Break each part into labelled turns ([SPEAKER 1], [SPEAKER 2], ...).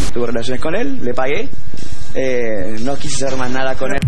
[SPEAKER 1] tuve relaciones con él, le pagué, no quise hacer más nada con él.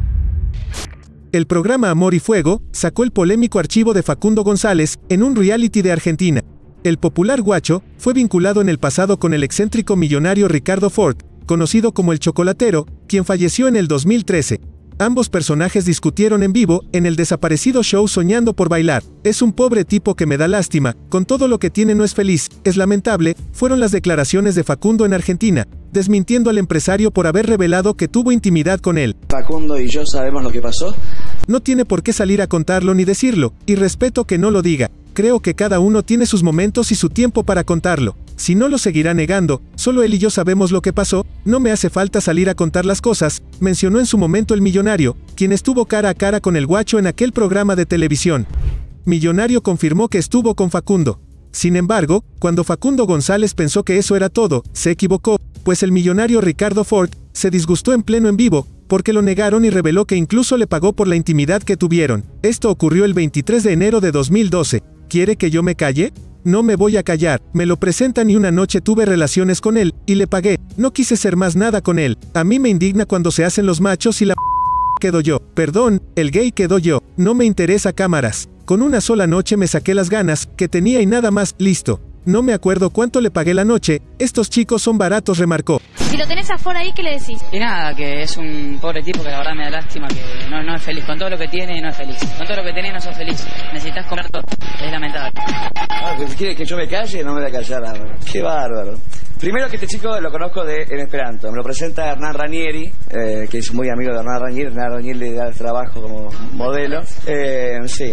[SPEAKER 2] El programa Amor y Fuego sacó el polémico archivo de Facundo González en un reality de Argentina. El popular guacho fue vinculado en el pasado con el excéntrico millonario Ricardo Ford, conocido como el Chocolatero, quien falleció en el 2013. Ambos personajes discutieron en vivo en el desaparecido show Soñando por Bailar. Es un pobre tipo que me da lástima, con todo lo que tiene no es feliz, es lamentable, fueron las declaraciones de Facundo en Argentina, desmintiendo al empresario por haber revelado que tuvo intimidad con él.
[SPEAKER 1] Facundo y yo sabemos lo que pasó.
[SPEAKER 2] No tiene por qué salir a contarlo ni decirlo, y respeto que no lo diga. Creo que cada uno tiene sus momentos y su tiempo para contarlo. Si no lo seguirá negando, solo él y yo sabemos lo que pasó, no me hace falta salir a contar las cosas, mencionó en su momento el millonario, quien estuvo cara a cara con el guacho en aquel programa de televisión. Millonario confirmó que estuvo con Facundo. Sin embargo, cuando Facundo González pensó que eso era todo, se equivocó, pues el millonario Ricardo Ford se disgustó en pleno en vivo, porque lo negaron y reveló que incluso le pagó por la intimidad que tuvieron. Esto ocurrió el 23 de enero de 2012. ¿Quiere que yo me calle? No me voy a callar, me lo presentan y una noche tuve relaciones con él, y le pagué, no quise ser más nada con él. A mí me indigna cuando se hacen los machos y la quedo yo. Perdón, el gay quedo yo, no me interesa cámaras. Con una sola noche me saqué las ganas que tenía y nada más, listo. No me acuerdo cuánto le pagué la noche, estos chicos son baratos, remarcó.
[SPEAKER 3] Si lo tenés afuera ahí, ¿qué le decís?
[SPEAKER 4] Y nada, que es un pobre tipo que la verdad me da lástima, que no es feliz. Con todo lo que tiene, no es feliz. Con todo lo que tenés, no sos feliz. Necesitas comer todo. Es lamentable.
[SPEAKER 1] ¿Quiere que yo me calle? No me voy a callar, bárbaro. Qué bárbaro. Primero que este chico lo conozco en Esperanto. Me lo presenta Hernán Ranieri, que es muy amigo de Hernán Ranieri. Hernán Ranieri le da el trabajo como modelo. Sí.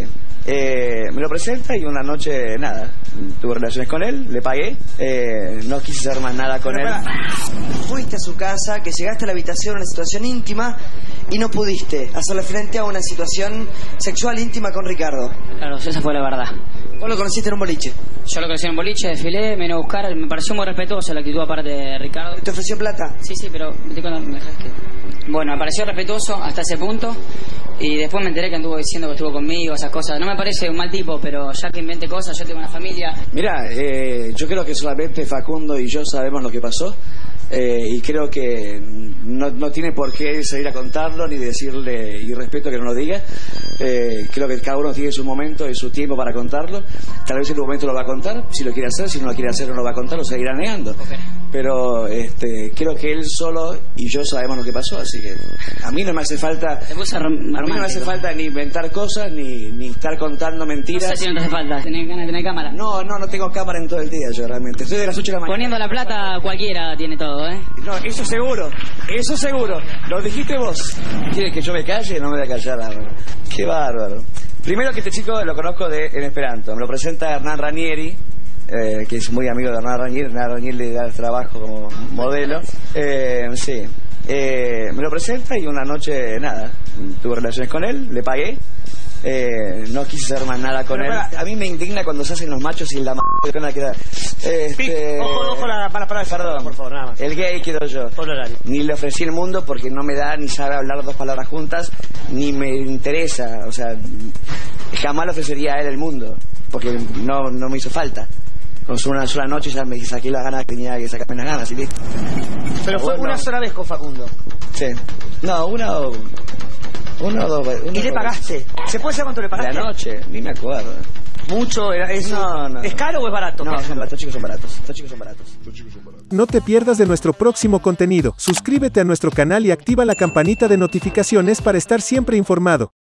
[SPEAKER 1] Me lo presenta y una noche, nada, tuve relaciones con él, le pagué, no quise hacer más nada con él.
[SPEAKER 5] Fuiste a su casa, que llegaste a la habitación, una situación íntima, y no pudiste hacerle frente a una situación sexual íntima con Ricardo.
[SPEAKER 4] Claro, esa fue la verdad.
[SPEAKER 5] ¿Vos lo conociste en un boliche?
[SPEAKER 4] Yo lo conocí en un boliche, desfilé, me vino a buscar, me pareció muy respetuosa la actitud aparte de Ricardo.
[SPEAKER 5] ¿Te ofreció plata?
[SPEAKER 4] Sí, pero cuando me dejas que... Bueno, me pareció respetuoso hasta ese punto, y después me enteré que anduvo diciendo que estuvo conmigo, esas cosas. No me parece un mal tipo, pero ya que invente cosas, yo tengo una familia.
[SPEAKER 1] Mirá, yo creo que solamente Facundo y yo sabemos lo que pasó. Y creo que no tiene por qué salir a contarlo ni decirle, y respeto que no lo diga. Creo que cada uno tiene su momento y su tiempo para contarlo. Tal vez en un momento lo va a contar, si lo quiere hacer, si no lo quiere hacer no lo va a contar, lo seguirá negando. Okay. Pero creo que él solo y yo sabemos lo que pasó, así que a mí no me hace falta, a mí no me hace falta ni inventar cosas ni estar contando mentiras.
[SPEAKER 4] No sé si no te hace falta, ¿tenés ganas de tener cámara?
[SPEAKER 1] No tengo cámara en todo el día yo realmente. Estoy de las 8 de la mañana.
[SPEAKER 4] Poniendo la plata cualquiera tiene todo, ¿eh?
[SPEAKER 1] No, eso seguro, lo dijiste vos. ¿Quieres que yo me calle? No me voy a callar, bárbaro. Qué bárbaro. Primero que este chico lo conozco en Esperanto. Me lo presenta Hernán Ranieri, que es muy amigo de Hernán Ranieri. Hernán Ranieri le da el trabajo como modelo. Sí. Me lo presenta y una noche, nada, tuve relaciones con él, le pagué. No quise hacer más nada con él. A mí me indigna cuando se hacen los machos y la que nada queda.
[SPEAKER 5] Ojo la palabra.
[SPEAKER 1] Perdón,
[SPEAKER 5] por favor, nada más.
[SPEAKER 1] El gay quedo yo. Ni le ofrecí el mundo porque no me da ni sabe hablar dos palabras juntas, ni me interesa. O sea, jamás le ofrecería a él el mundo, porque no me hizo falta. Con una sola noche ya me saqué las ganas que tenía que sacarme las ganas y listo.
[SPEAKER 5] Pero fue una sola vez con Facundo.
[SPEAKER 1] Sí. No, una o dos.
[SPEAKER 5] ¿Y le pagaste? ¿Se puede saber cuánto le pagaste?
[SPEAKER 1] La noche, ni me acuerdo.
[SPEAKER 5] ¿Mucho?
[SPEAKER 1] No.
[SPEAKER 5] ¿Es caro o es barato?
[SPEAKER 1] No, estos chicos son baratos.
[SPEAKER 2] No te pierdas de nuestro próximo contenido. Suscríbete a nuestro canal y activa la campanita de notificaciones para estar siempre informado.